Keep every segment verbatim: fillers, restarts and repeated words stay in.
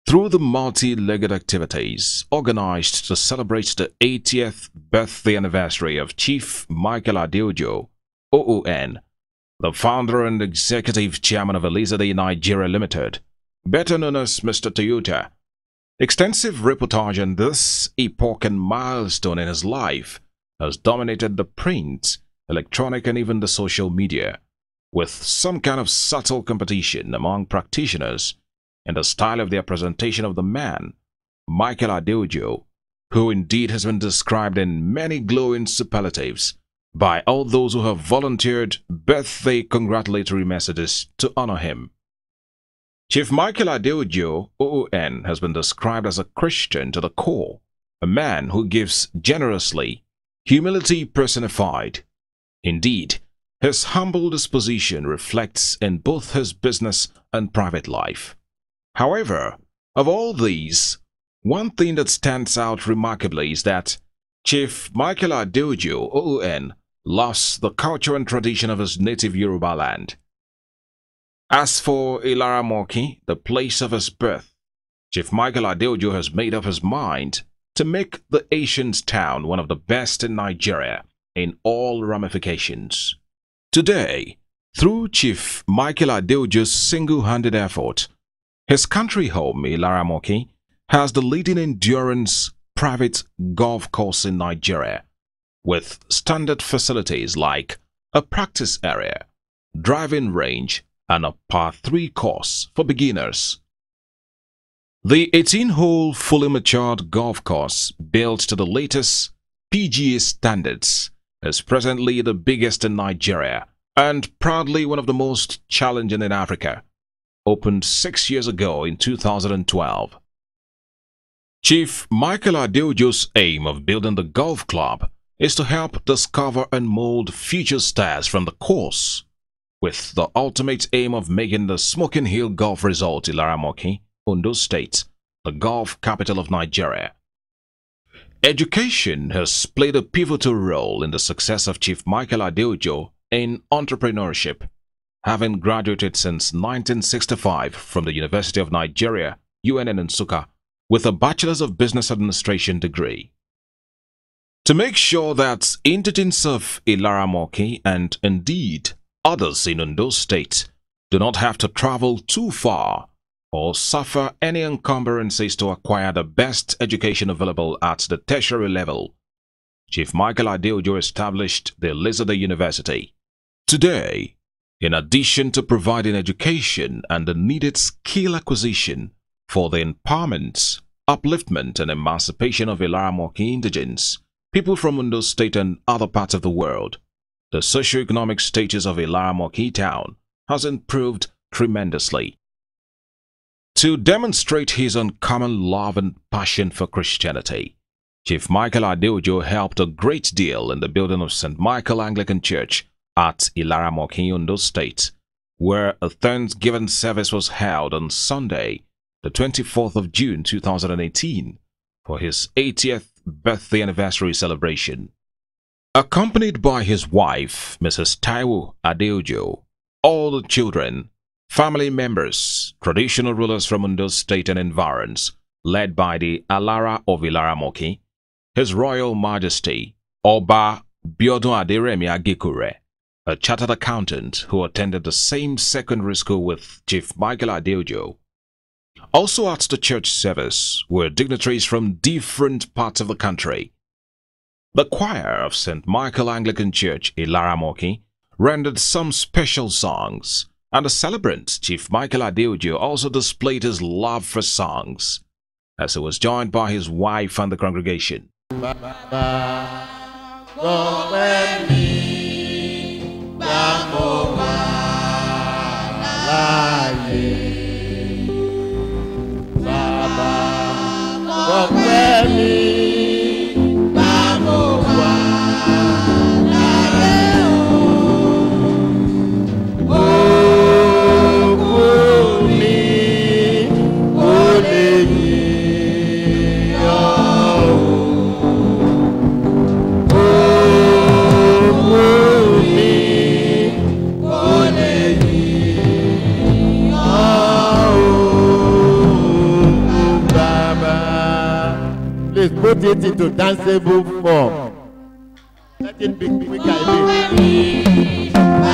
through the multi-legged activities organized to celebrate the eightieth birthday anniversary of Chief Michael Adeojo, O O N, the founder and executive chairman of Elizade Nigeria Limited, better known as Mister Toyota. Extensive reportage on this epoch and milestone in his life has dominated the print, electronic and even the social media, with some kind of subtle competition among practitioners in the style of their presentation of the man, Michael Adeojo, who indeed has been described in many glowing superlatives by all those who have volunteered birthday congratulatory messages to honor him. Chief Michael Adeojo, O O N, has been described as a Christian to the core, a man who gives generously, humility personified. Indeed, his humble disposition reflects in both his business and private life. However, of all these, one thing that stands out remarkably is that Chief Michael Adeojo, O O N, loves the culture and tradition of his native Yoruba land. As for Ilaramoki, the place of his birth, Chief Michael Adeojo has made up his mind to make the ancient town one of the best in Nigeria in all ramifications. Today, through Chief Michael Adeojo's single-handed effort, his country home, Ilaramoki, has the leading endurance private golf course in Nigeria, with standard facilities like a practice area, driving range, and a par three course for beginners. The eighteen-hole fully matured golf course, built to the latest P G A standards, is presently the biggest in Nigeria and proudly one of the most challenging in Africa. Opened six years ago in two thousand twelve. Chief Michael Adeojo's aim of building the golf club is to help discover and mold future stars from the course, with the ultimate aim of making the Smoking Hill Golf Resort Ilaramoki, Ondo State, the golf capital of Nigeria. Education has played a pivotal role in the success of Chief Michael Adeojo in entrepreneurship, having graduated since nineteen sixty-five from the University of Nigeria, U N N Nsukka, with a Bachelor's of Business Administration degree. To make sure that indigents of Ilaramoki and indeed others in Ondo State do not have to travel too far or suffer any encumbrances to acquire the best education available at the tertiary level, Chief Michael Adeojo established the Elizade University. Today, in addition to providing education and the needed skill acquisition for the empowerment, upliftment and emancipation of Ilaramoki indigents, people from Ondo State and other parts of the world, the socio-economic status of Ilaramoki town has improved tremendously. To demonstrate his uncommon love and passion for Christianity, Chief Michael Adeojo helped a great deal in the building of Saint Michael Anglican Church at Ilaramoki, Ondo State, where a Thanksgiving service was held on Sunday, the twenty-fourth of June two thousand eighteen, for his eightieth birthday anniversary celebration. Accompanied by his wife, Missus Taiwo Adeojo, all the children, family members, traditional rulers from Ondo State and environs, led by the Alara of Ilaramoki, His Royal Majesty, Oba Biodun Aderemi Agekure, a chartered accountant who attended the same secondary school with Chief Michael Adeojo. Also at the church service were dignitaries from different parts of the country. The choir of Saint Michael Anglican Church, Ilaramoki, rendered some special songs, and the celebrant, Chief Michael Adeojo, also displayed his love for songs, as he was joined by his wife and the congregation. put it into danceable form. Let it be quicker a bit.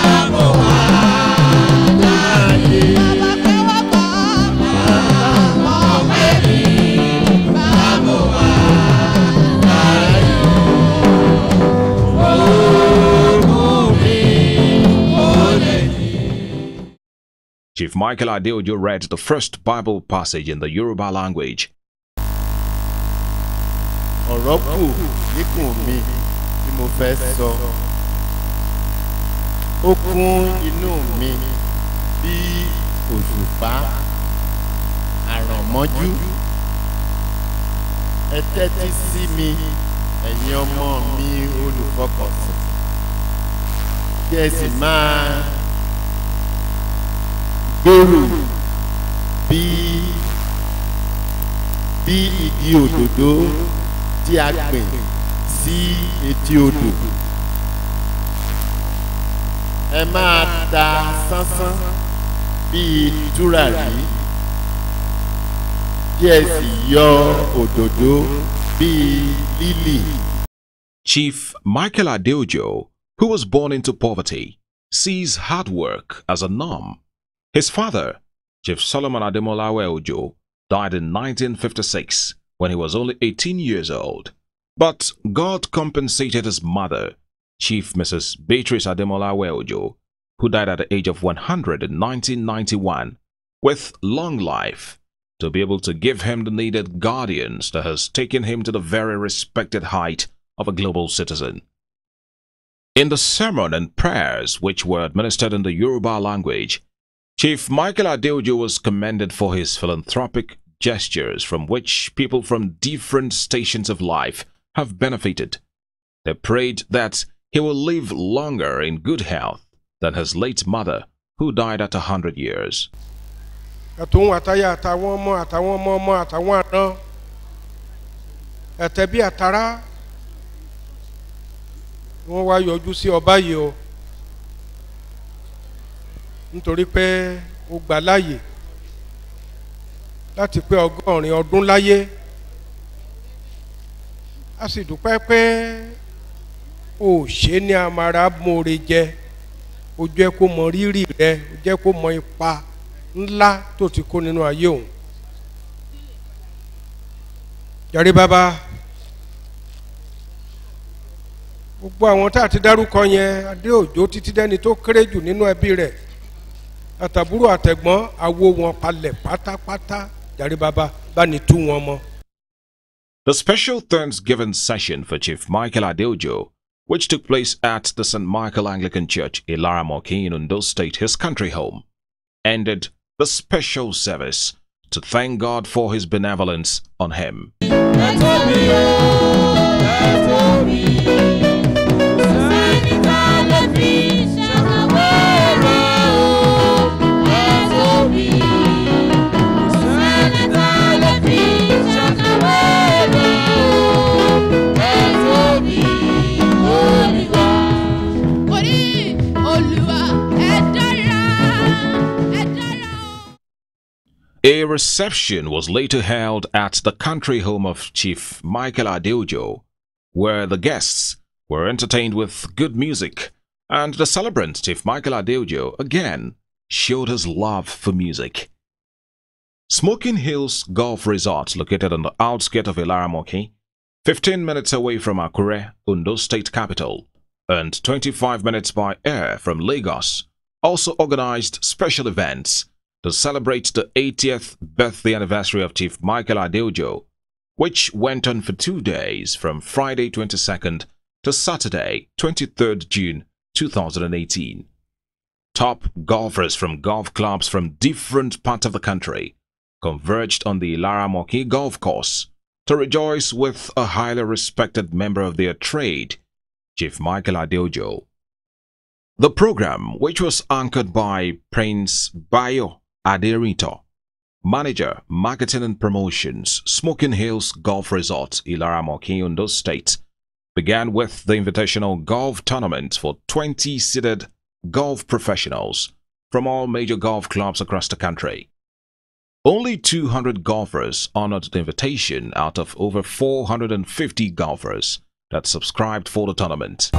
Chief Michael Adeojo read the first Bible passage in the Yoruba language. Ọ̀rọ̀ kù níkùn mi tí mo fẹ́ sọ. Ó kún inú mi bí òṣùpá àrànmọ́jú. Ẹ tẹ́tí sí mi, ẹ̀yin ọmọ mi olùfọkànsìn. Kí ẹ sì máa gbèrú bí bí igi òdòdó tí a gbìn sí etí odò. Ẹ máa ta sánsán bí tùràrí, kí ẹ sì yọ òdòdó bí lílì. Chief Michael Adeojo, who was born into poverty, sees hard work as a norm. His father, Chief Solomon Ademolawe Ojo, died in nineteen fifty-six when he was only eighteen years old. But God compensated his mother, Chief Missus Beatrice Ademolawe Ojo, who died at the age of one hundred in nineteen ninety-one, with long life, to be able to give him the needed guardians that has taken him to the very respected height of a global citizen. In the sermon and prayers which were administered in the Yoruba language, Chief Michael Adeojo was commended for his philanthropic gestures from which people from different stations of life have benefited. They prayed that he will live longer in good health than his late mother, who died at a hundred years. Nítorí pé ó gbà láyè láti pé ọgọ́rin ọdún láyé, a sì dúpẹ́ pé ó ṣe ní amara mọ́re jẹ, ó jẹ́ kó mọ rírì rẹ, ó jẹ́ kó mọ ipa ńlá tó ti kó nínú ayé òun. Jàre bàbá, gbogbo àwọn tá ti dárúkọ yẹn, Adéòjó títí dẹ́ni tó kéré jù nínú ẹbí rẹ̀, àtàbúrò àtẹ̀gbọ́n awo wọn palẹ̀ pátápátá. Jàre bàbá, bá ní tú wọn mọ́. The special Thanksgiving session for Chief Michael Adeojo, which took place at the Saint Michael Anglican Church, Ilaramoki in Ondo State, his country home, ended the special service to thank God for his benevolence on him. A reception was later held at the country home of Chief Michael Adeojo, where the guests were entertained with good music, and the celebrant, Chief Michael Adeojo, again showed his love for music. Smoking Hills Golf Resort, located on the outskirts of Ilaramoki, fifteen minutes away from Akure, Ondo State capital, and twenty-five minutes by air from Lagos, also organized special events to celebrate the eightieth birthday anniversary of Chief Michael Adeojo, which went on for two days from Friday twenty-second to Saturday twenty-third June two thousand eighteen. Top golfers from golf clubs from different parts of the country converged on the Ilaramoki golf course to rejoice with a highly respected member of their trade, Chief Michael Adeojo. The program, which was anchored by Prince Bayo Aderito, Manager, Marketing and Promotions, Smoking Hills Golf Resort, Ilaramoki, Ondo State, began with the invitational golf tournament for twenty seated golf professionals from all major golf clubs across the country. Only two hundred golfers honored the invitation out of over four hundred fifty golfers that subscribed for the tournament.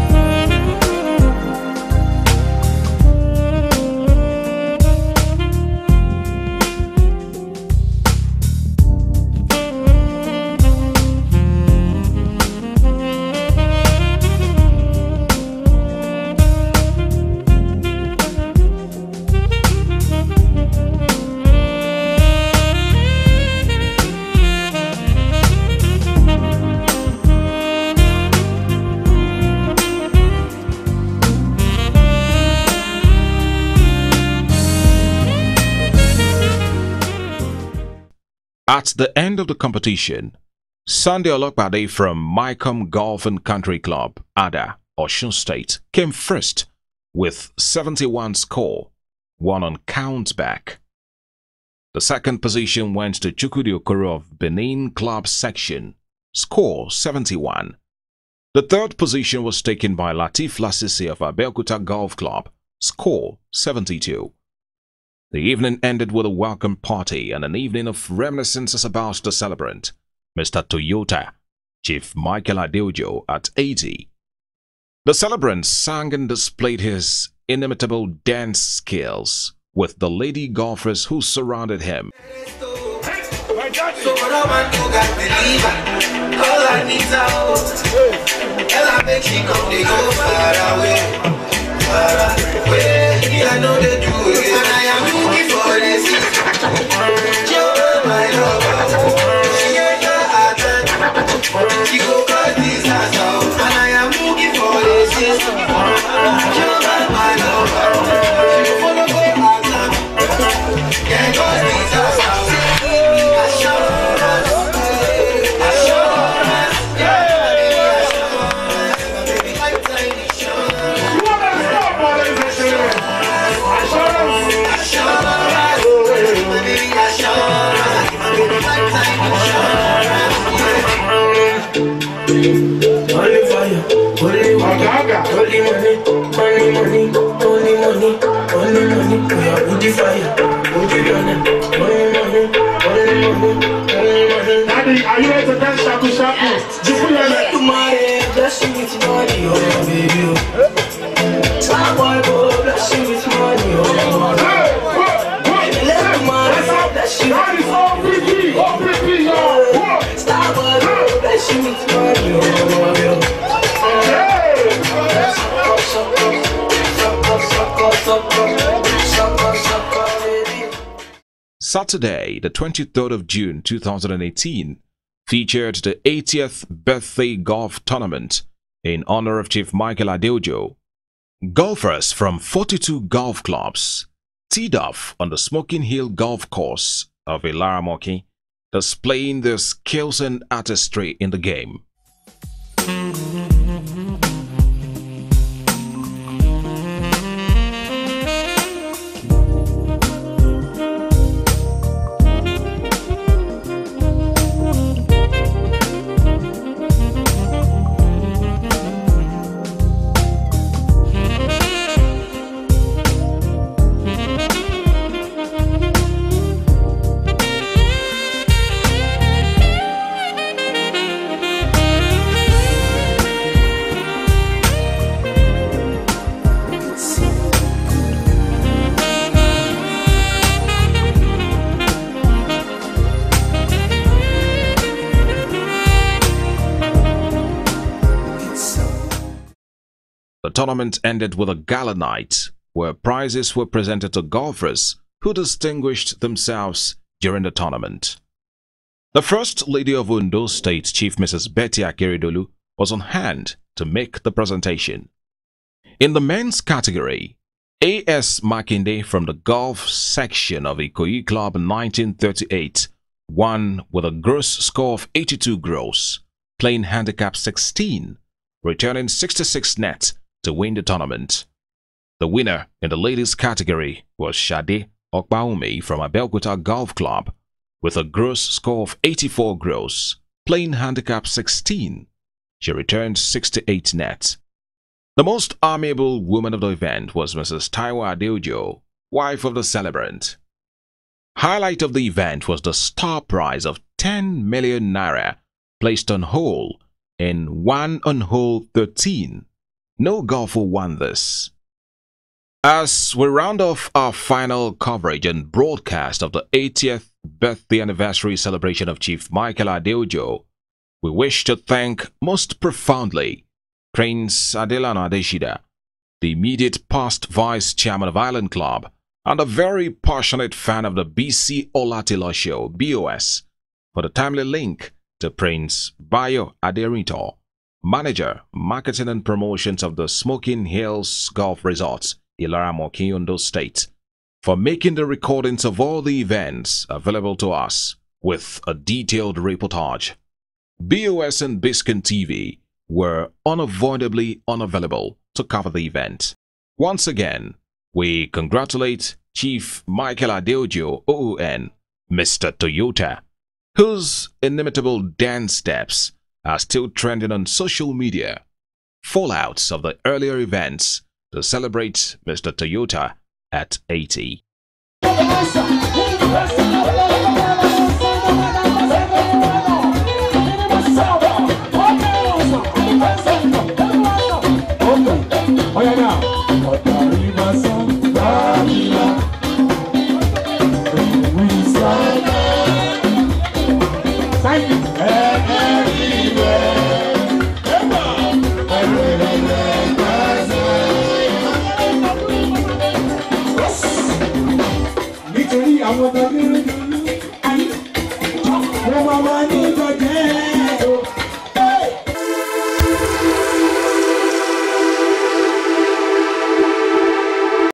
At the end of the competition, Sunday Olokpade from Mycomb Golf and Country Club, Ada, Osun State, came first with seventy-one score, one on count back. The second position went to Chukwudi Okoro of Benin Club Section, score seventy-one. The third position was taken by Latif Lasisi of Abeokuta Golf Club, score seventy-two. The evening ended with a welcome party and an evening of reminiscences about the celebrant, Mister Toyota, Chief Michael Adeojo, at eighty. The celebrant sang and displayed his inimitable dance skills with the lady golfers who surrounded him. Only fire, only money, only money, only money, only money, only money. We are with the fire, with the money, only money, only money, only money. Daddy, are you ready to dance shaku shaku? Just put your leg to my head, bless you with money, oh baby. Star boy, go bless you with money, oh baby. Let my head bless you with money, oh baby. Star boy, go bless you with money, oh baby. Saturday, the twenty-third of June two thousand eighteen, featured the eightieth birthday golf tournament in honor of Chief Michael Adeojo. Golfers from forty-two golf clubs teed off on the Smoking Hill Golf Course of Ilaramoki, displaying their skills and artistry in the game. The tournament ended with a gala night where prizes were presented to golfers who distinguished themselves during the tournament. The First Lady of Ondo State, Chief Missus Betty Akeredolu, was on hand to make the presentation. In the men's category, A S Makinde from the golf section of Ikoyi Club nineteen thirty-eight won with a gross score of eighty-two gross, playing handicap sixteen, returning sixty-six net to win the tournament. The winner in the ladies category was Shade Okbaumi from Abeokuta Golf Club with a gross score of eighty-four gross, playing handicap sixteen. She returned sixty-eight net. The most amiable woman of the event was Missus Taiwo Adeojo, wife of the celebrant. Highlight of the event was the star prize of ten million naira placed on hole in one on hole thirteen. No golfer won this. As we round off our final coverage and broadcast of the eightieth birthday anniversary celebration of Chief Michael Adeojo, we wish to thank most profoundly Prince Adelano Adeshida, the immediate past vice chairman of Island Club and a very passionate fan of the B C Olatilo Show, B O S, for the timely link to Prince Bayo Aderito, manager, marketing and promotions of the Smoking Hills Golf Resorts, Ilara-Mokin, Ondo State, for making the recordings of all the events available to us with a detailed reportage. B O S and Biscan T V were unavoidably unavailable to cover the event. Once again, we congratulate Chief Michael Adeojo O O N, Mister Toyota, whose inimitable dance steps are still trending on social media. Fallouts of the earlier events to celebrate Mister Toyota at eighty. Àwọn ọmọ mi rí i, àwọn ọmọ wa ní.